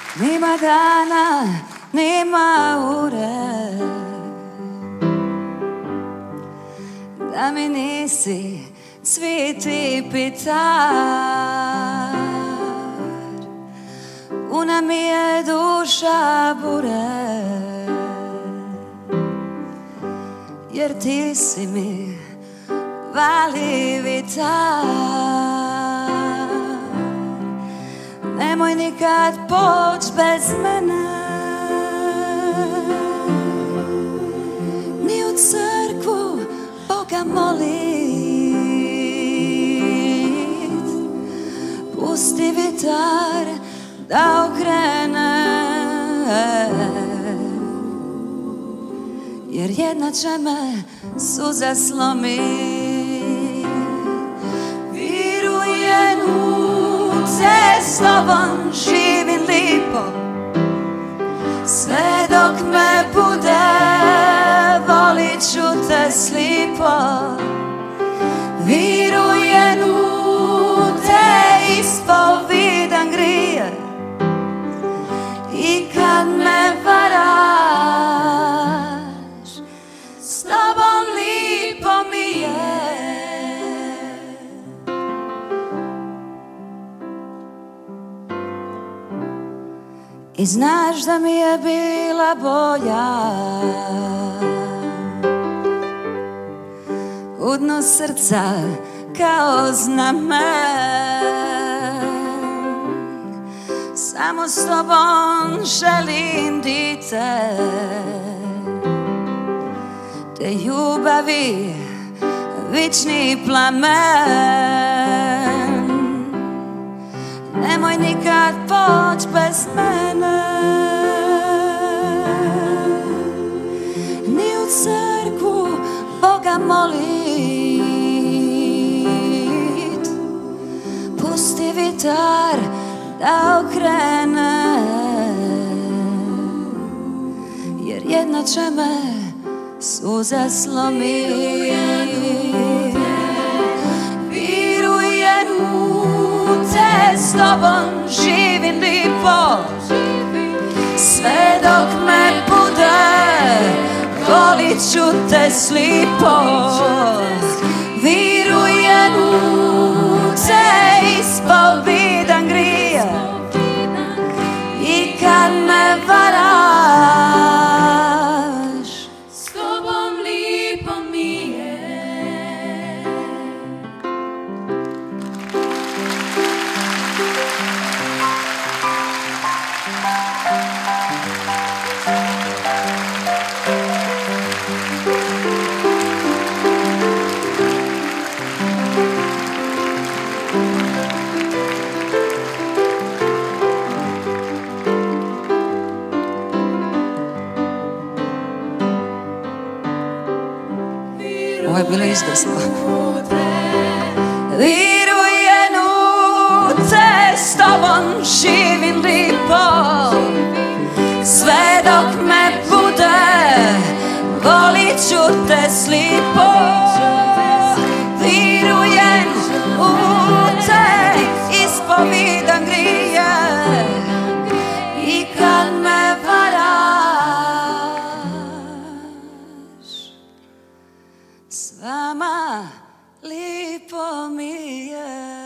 Nima dana, nima ure da mi nisi cviti pitar. Puna mi je duša bure, jer ti si mi vali vitar. Nemoj nikad poć bez mene, ni u crkvu Boga molit. Pusti vitar da okrene, jer jedna će me suza slomit. Virujem u te, s tobom živim lipo, sve dok me bude, volit ću te slipo. Virujem u te, ispovidan grije, i kad me varaš, s tobom lipo mi je. I znaš da mi je bila bolja u dnu srca kao znamen. Samo s tobom želim dite, te ljubavi vični plamen. Nemoj nikad poć bez mene, ni u crkvu Boga molit. Pusti vitar da okrene, jer jedna će me suza slomit. Virujem u te, s tobom živim lipo, sve dok me bude, volit ću te slipo. Virujem u te, ispovidan grije, i kad me varaš, s tobom lipo mi je. Ovo je bilo izvrsno. Virujem u te, s tobom živim lipo, sve dok me bude, volit ću te slipo. Virujem u te, ispovidan grije, i kad me varaš, s vama lipo mi je.